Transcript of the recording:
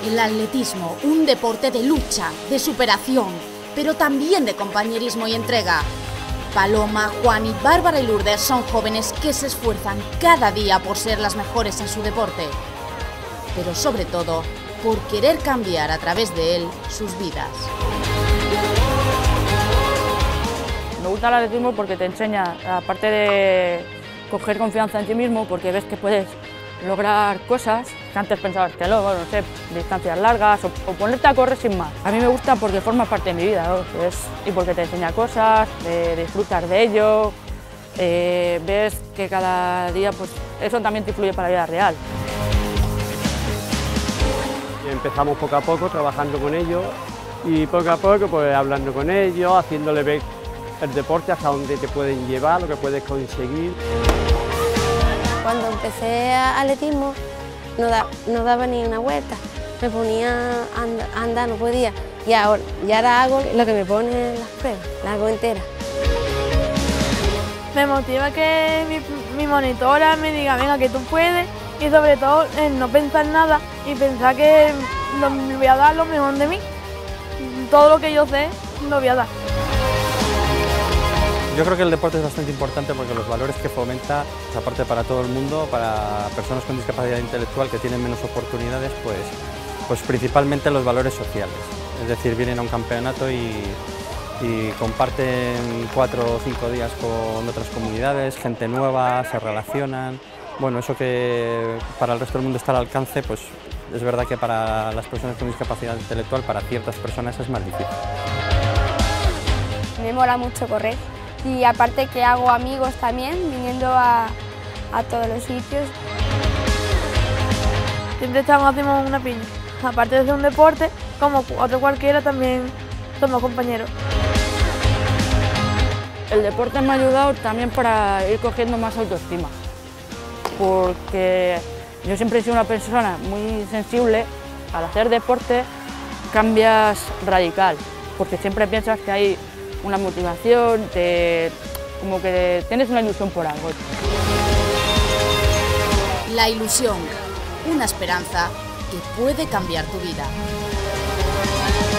El atletismo, un deporte de lucha, de superación, pero también de compañerismo y entrega. Paloma, Juan y Bárbara y Lourdes son jóvenes que se esfuerzan cada día por ser las mejores en su deporte, pero sobre todo por querer cambiar a través de él sus vidas. Me gusta el atletismo porque te enseña, aparte de coger confianza en ti mismo, porque ves que puedes lograr cosas que antes pensabas que no, bueno, no sé, distancias largas o ponerte a correr sin más. A mí me gusta porque forma parte de mi vida, ¿no? Y porque te enseña cosas, disfrutas de ello, ves que cada día pues, eso también te influye para la vida real. Empezamos poco a poco trabajando con ellos y poco a poco pues, hablando con ellos, haciéndole ver el deporte hasta dónde te pueden llevar, lo que puedes conseguir. Cuando empecé atletismo no daba ni una vuelta, me ponía a andar, no podía. Y ahora hago lo que me ponen las pruebas, la hago entera. Me motiva que mi monitora me diga, venga, que tú puedes, y sobre todo no pensar nada y pensar que voy a dar lo mejor de mí. Todo lo que yo sé lo voy a dar. Yo creo que el deporte es bastante importante porque los valores que fomenta, pues aparte para todo el mundo, para personas con discapacidad intelectual que tienen menos oportunidades, pues principalmente los valores sociales. Es decir, vienen a un campeonato y comparten 4 o 5 días con otras comunidades, gente nueva, se relacionan. Bueno, eso que para el resto del mundo está al alcance, pues es verdad que para las personas con discapacidad intelectual, para ciertas personas es más difícil. Me mola mucho correr. Y aparte que hago amigos también, viniendo a todos los sitios. Siempre hacemos una piña. Aparte de ser un deporte, como otro cualquiera, también somos compañeros. El deporte me ha ayudado también para ir cogiendo más autoestima, porque yo siempre he sido una persona muy sensible. Al hacer deporte cambias radical, porque siempre piensas que hay una motivación, como que tienes una ilusión por algo. La ilusión, una esperanza que puede cambiar tu vida.